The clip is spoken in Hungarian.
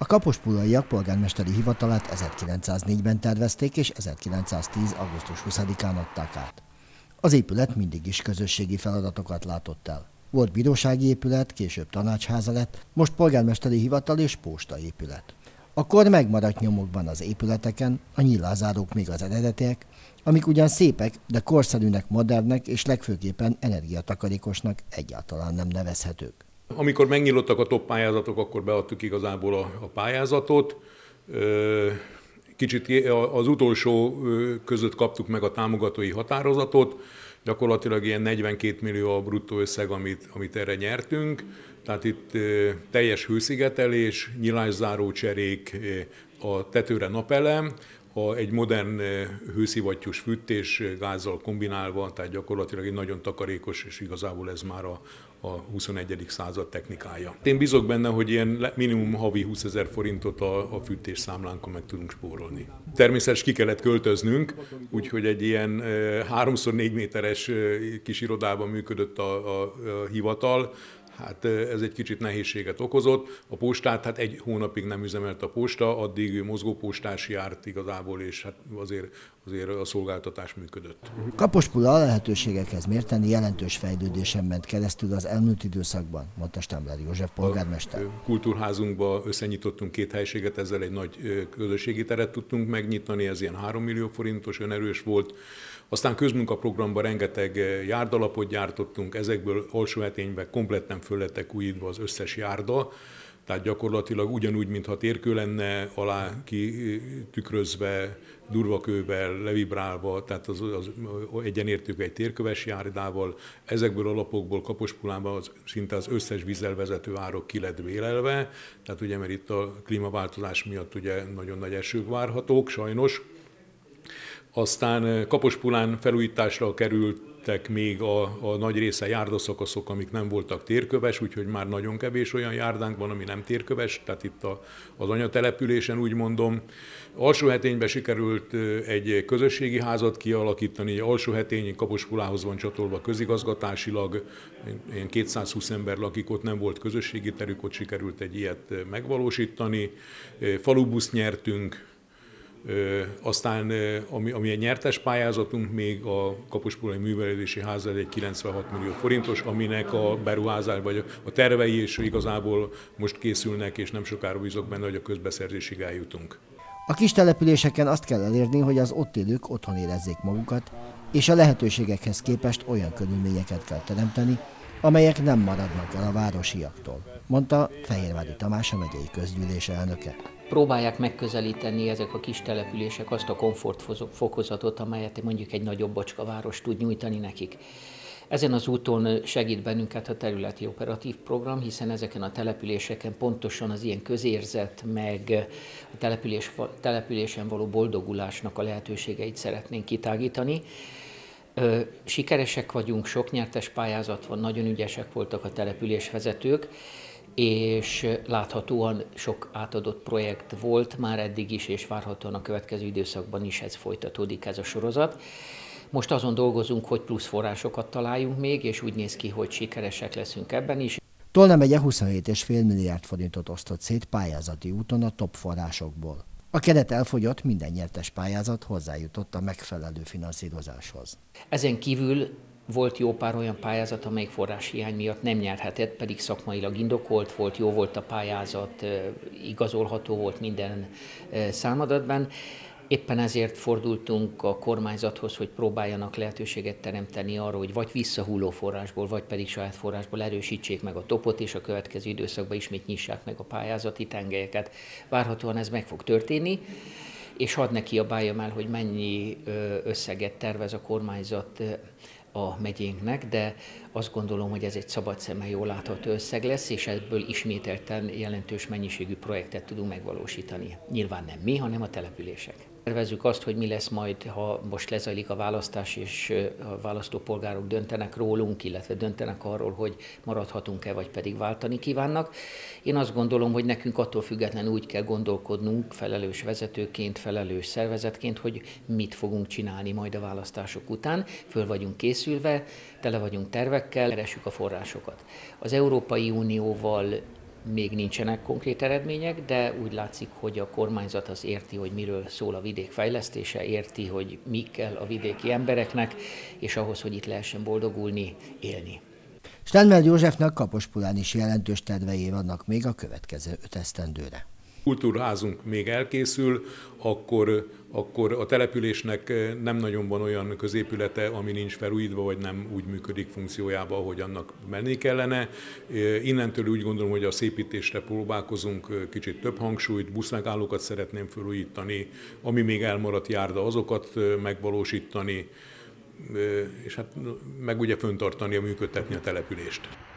A kapospulaiak polgármesteri hivatalát 1904-ben tervezték, és 1910. augusztus 20-án adták át. Az épület mindig is közösségi feladatokat látott el. Volt bírósági épület, később tanácsháza lett, most polgármesteri hivatal és postaépület. Akkor megmaradt nyomokban az épületeken a nyilázárók még az eredetiek, amik ugyan szépek, de korszerűnek, modernnek és legfőképpen energiatakarékosnak egyáltalán nem nevezhetők. Amikor megnyílottak a top pályázatok, akkor beadtuk igazából a pályázatot. Kicsit az utolsó között kaptuk meg a támogatói határozatot, gyakorlatilag ilyen 42 millió a bruttó összeg, amit erre nyertünk. Tehát itt teljes hőszigetelés, nyilászáró cserék, a tetőre napelem, egy modern hőszivattyús fűtés gázzal kombinálva, tehát gyakorlatilag egy nagyon takarékos, és igazából ez már a 21. század technikája. Én bízok benne, hogy ilyen minimum havi 20 000 forintot a fűtésszámlánkon meg tudunk spórolni. Természetesen ki kellett költöznünk, úgyhogy egy ilyen 3x4 méteres kis irodában működött a hivatal. Hát ez egy kicsit nehézséget okozott. A postát, hát egy hónapig nem üzemelt a posta, addig mozgópostás járt igazából, és hát azért a szolgáltatás működött. Kapospula a lehetőségekhez mérten jelentős fejlődésen ment keresztül az elmúlt időszakban, mondta Stambler József polgármester. A kultúrházunkba összenyitottunk 2 helységet, ezzel egy nagy közösségi teret tudtunk megnyitni, ez ilyen 3 millió forintos, önerős volt. Aztán közmunkaprogramban rengeteg járdalapot gyártottunk, ezekből alsóhetényben kompletten föl lettek újítva az összes járda, tehát gyakorlatilag ugyanúgy, mintha térkő lenne, alá kitükrözve, durvakővel, levibrálva, tehát az egyenértékű egy térköves járdával. Ezekből a lapokból Kapospulában szinte az összes vízzel vezető árok ki lett vélelve, tehát ugye, mert itt a klímaváltozás miatt ugye nagyon nagy esők várhatók, sajnos. Aztán Kapospulán felújításra kerültek még a nagy része járdaszakaszok, amik nem voltak térköves, úgyhogy már nagyon kevés olyan járdánk van, ami nem térköves, tehát itt az anyatelepülésen úgy mondom. Alsóhetényben sikerült egy közösségi házat kialakítani, Alsóhetényi Kapospulához van csatolva közigazgatásilag, ilyen 220 ember lakik, ott nem volt közösségi terük, ott sikerült egy ilyet megvalósítani. Falubuszt nyertünk. Aztán, ami egy nyertes pályázatunk, még a Kapospulai Művelődési Háza egy 96 millió forintos, aminek a beruházás vagy a tervei is igazából most készülnek, és nem sokára bízok benne, hogy a közbeszerzésig eljutunk. A kis településeken azt kell elérni, hogy az ott élők otthon érezzék magukat, és a lehetőségekhez képest olyan körülményeket kell teremteni, amelyek nem maradnak el a városiaktól, mondta Fehérvári Tamás, a megyei közgyűlés elnöke. Próbálják megközelíteni ezek a kis települések azt a komfortfokozatot, amelyet mondjuk egy nagyobb bocskaváros tud nyújtani nekik. Ezen az úton segít bennünket a területi operatív program, hiszen ezeken a településeken pontosan az ilyen közérzet, meg a településen való boldogulásnak a lehetőségeit szeretnénk kitágítani. Sikeresek vagyunk, sok nyertes pályázat van, nagyon ügyesek voltak a településvezetők, és láthatóan sok átadott projekt volt már eddig is, és várhatóan a következő időszakban is ez folytatódik, ez a sorozat. Most azon dolgozunk, hogy plusz forrásokat találjunk még, és úgy néz ki, hogy sikeresek leszünk ebben is. Tolna megye 27,5 milliárd forintot osztott szét pályázati úton a top forrásokból. A keret elfogyott, minden nyertes pályázat hozzájutott a megfelelő finanszírozáshoz. Ezen kívül volt jó pár olyan pályázat, amelyik forráshiány miatt nem nyerhetett, pedig szakmailag indokolt volt, jó volt a pályázat, igazolható volt minden számadatban. Éppen ezért fordultunk a kormányzathoz, hogy próbáljanak lehetőséget teremteni arra, hogy vagy visszahulló forrásból, vagy pedig saját forrásból erősítsék meg a topot, és a következő időszakban ismét nyissák meg a pályázati tengelyeket. Várhatóan ez meg fog történni, és hadd ne kiabáljam el, hogy mennyi összeget tervez a kormányzat a megyénknek, de azt gondolom, hogy ez egy szabad szemmel jól látható összeg lesz, és ebből ismételten jelentős mennyiségű projektet tudunk megvalósítani. Nyilván nem mi, hanem a települések. Tervezzük azt, hogy mi lesz majd, ha most lezajlik a választás, és a választópolgárok döntenek rólunk, illetve döntenek arról, hogy maradhatunk-e, vagy pedig váltani kívánnak. Én azt gondolom, hogy nekünk attól függetlenül úgy kell gondolkodnunk, felelős vezetőként, felelős szervezetként, hogy mit fogunk csinálni majd a választások után. Föl vagyunk készülve, tele vagyunk tervekkel, keressük a forrásokat. Az Európai Unióval még nincsenek konkrét eredmények, de úgy látszik, hogy a kormányzat az érti, hogy miről szól a vidék fejlesztése, érti, hogy mi kell a vidéki embereknek, és ahhoz, hogy itt lehessen boldogulni, élni. Steinmetz Józsefnek Kapospulán is jelentős tervei vannak még a következő 5 esztendőre. Kultúrházunk még elkészül, akkor a településnek nem nagyon van olyan középülete, ami nincs felújítva, vagy nem úgy működik funkciójába, ahogy annak menni kellene. Innentől úgy gondolom, hogy a szépítésre próbálkozunk kicsit több hangsúlyt, buszmegállókat szeretném felújítani, ami még elmaradt járda, azokat megvalósítani, és hát meg ugye föntartani, működtetni a települést.